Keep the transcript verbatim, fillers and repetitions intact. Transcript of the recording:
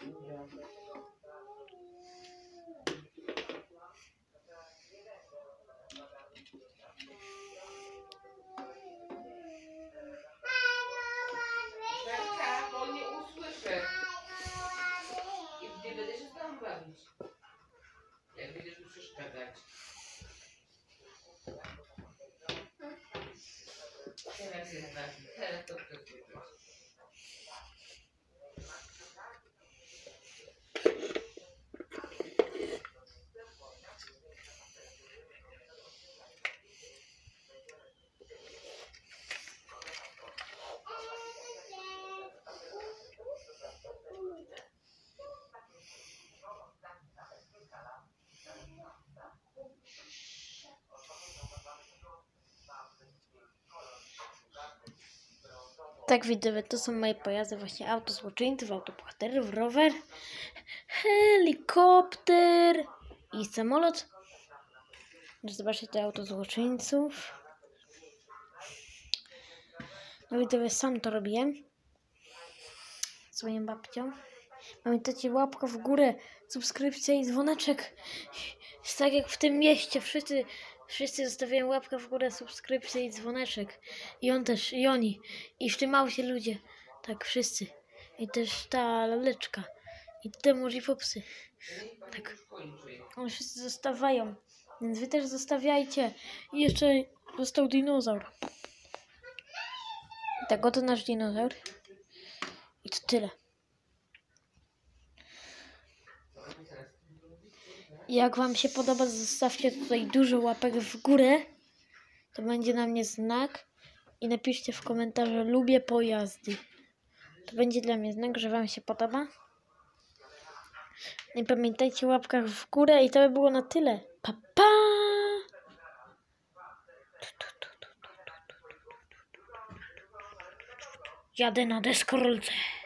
Berka, bo nie usłyszę. I nie będę się z tobą bawić. Jak będziesz mi przeszkadzać. Teraz jest ważne. Teraz to przesłuchać. Tak, widzowie, to są moje pojazdy, właśnie auto złoczyńców, auto bohaterów, rower, helikopter i samolot. Zobaczcie, to auto złoczyńców. No widzowie, sam to robiłem z moją babcią. Pamiętajcie, łapka w górę, subskrypcja i dzwoneczek. Jest tak jak w tym mieście, wszyscy, wszyscy zostawiają łapkę w górę, subskrypcję i dzwoneczek. I on też, i oni, i w tym małcie ludzie. Tak, wszyscy. I też ta laleczka. I te multifopsy. Tak. Oni wszyscy zostawiają. Więc wy też zostawiajcie. I jeszcze został dinozaur. Tak, oto nasz dinozaur. I to tyle. Jak wam się podoba, zostawcie tutaj dużo łapek w górę. To będzie na mnie znak. I napiszcie w komentarzu: lubię pojazdy. To będzie dla mnie znak, że wam się podoba. I pamiętajcie o łapkach w górę. I to by było na tyle. Pa, pa! Jadę na deskorolce.